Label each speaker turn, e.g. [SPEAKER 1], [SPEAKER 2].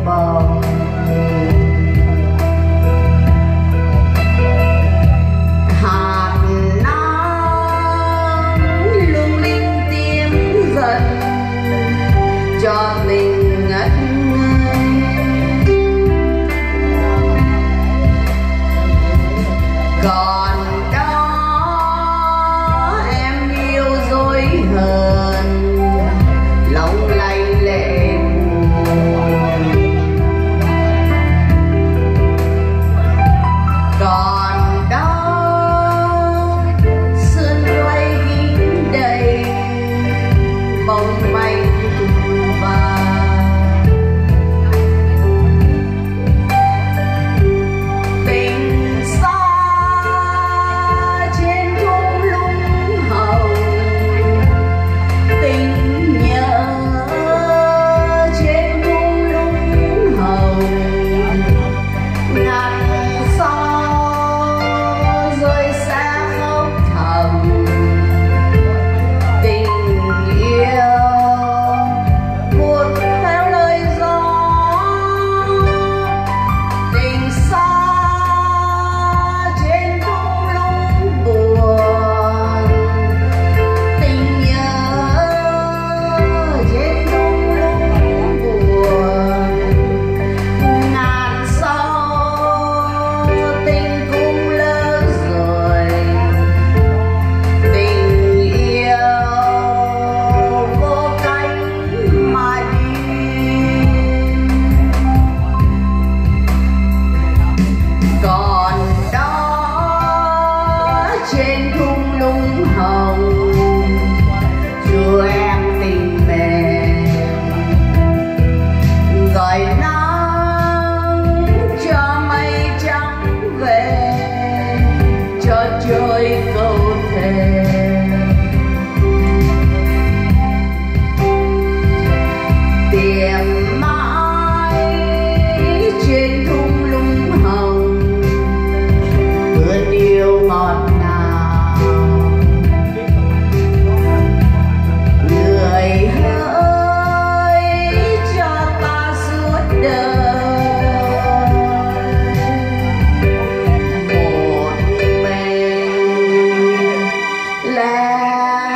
[SPEAKER 1] bồng. Hạt nắng lung linh tiếng dần cho mình ngất ngây. Còn đó em yêu dối hờn lòng lay lệ buồn. Còn đó sương quay kín đầy bóng manh và tình xa trên thung lũng hồng, tình nhớ trên thung lũng hồng. Ngàn gió rơi xa khóc thầm tình yêu buồn theo lời gió. Tình xa trên thung lũng buồn, tình nhớ trên thung lũng buồn. Ngàn sau tình cũng lỡ rồi, tình yêu vô cánh mà đi. Còn đó trên thung lũng hồng dù em tình mềm gọi nắng cho mây trắng về cho trôi câu thề. Tìm mãi trên thung lũng hồng ướt yêu ngọt ngào. Người hỡi cho ta suốt đời một mình lẻ